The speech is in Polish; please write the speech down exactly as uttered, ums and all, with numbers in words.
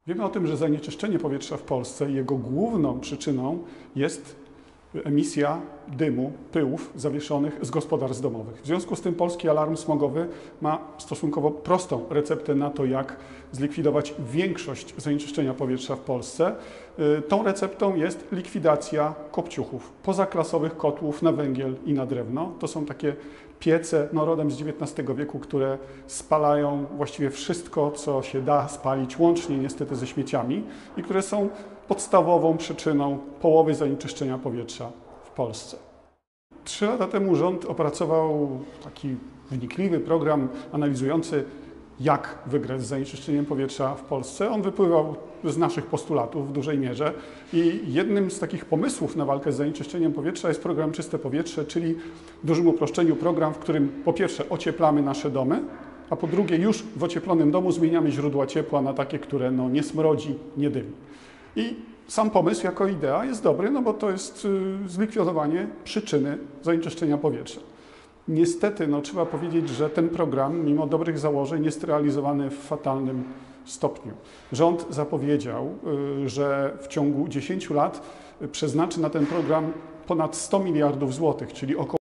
Wiemy o tym, że zanieczyszczenie powietrza w Polsce, jego główną przyczyną jest emisja dymu, pyłów zawieszonych z gospodarstw domowych. W związku z tym Polski Alarm Smogowy ma stosunkowo prostą receptę na to, jak zlikwidować większość zanieczyszczenia powietrza w Polsce. Tą receptą jest likwidacja kopciuchów, pozaklasowych kotłów na węgiel i na drewno. To są takie piece no, rodem z dziewiętnastego wieku, które spalają właściwie wszystko, co się da spalić, łącznie niestety ze śmieciami i które są podstawową przyczyną połowy zanieczyszczenia powietrza w Polsce. Trzy lata temu rząd opracował taki wnikliwy program analizujący, jak wygrać z zanieczyszczeniem powietrza w Polsce. On wypływał z naszych postulatów w dużej mierze i jednym z takich pomysłów na walkę z zanieczyszczeniem powietrza jest program Czyste Powietrze, czyli w dużym uproszczeniu program, w którym po pierwsze ocieplamy nasze domy, a po drugie już w ocieplonym domu zmieniamy źródła ciepła na takie, które no, nie smrodzi, nie dymi. I sam pomysł jako idea jest dobry, no bo to jest zlikwidowanie przyczyny zanieczyszczenia powietrza. Niestety, no, trzeba powiedzieć, że ten program, mimo dobrych założeń, jest realizowany w fatalnym stopniu. Rząd zapowiedział, że w ciągu dziesięciu lat przeznaczy na ten program ponad sto miliardów złotych, czyli około